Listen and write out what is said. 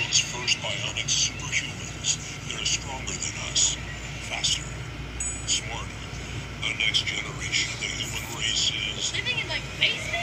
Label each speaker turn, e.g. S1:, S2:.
S1: world's first bionic superhumans. They're stronger than us, faster, smarter. The next generation of the human race is...
S2: Living in, like, basements?